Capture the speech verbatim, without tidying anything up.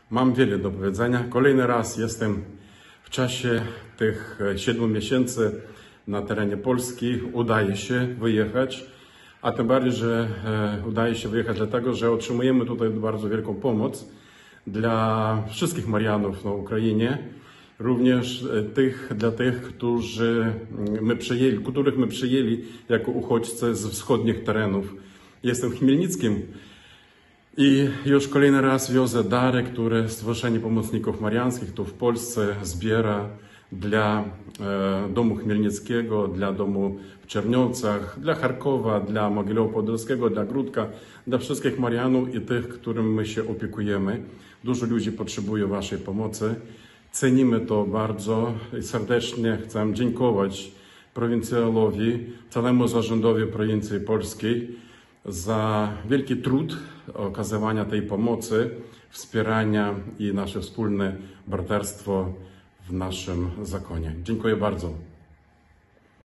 Mam wiele do powiedzenia. Kolejny raz jestem w czasie tych siedmiu miesięcy na terenie Polski. Udaje się wyjechać, a tym bardziej, że udaje się wyjechać dlatego, że otrzymujemy tutaj bardzo wielką pomoc dla wszystkich Marianów na Ukrainie. Również tych, dla tych, którzy my przyjęli, których my przyjęli jako uchodźcy z wschodnich terenów. Jestem w Chmielnickim i już kolejny raz wiozę dary, które Stowarzyszenie Pomocników Mariańskich tu w Polsce zbiera dla e, Domu Chmielnickiego, dla Domu w Czerniowcach, dla Charkowa, dla Mogilewu Podolskiego, dla Gródka, dla wszystkich Marianów i tych, którym my się opiekujemy. Dużo ludzi potrzebuje waszej pomocy. Cenimy to bardzo i serdecznie chcę dziękować prowincjalowi, całemu zarządowi prowincji polskiej za wielki trud okazywania tej pomocy, wspierania i nasze wspólne braterstwo w naszym zakonie. Dziękuję bardzo.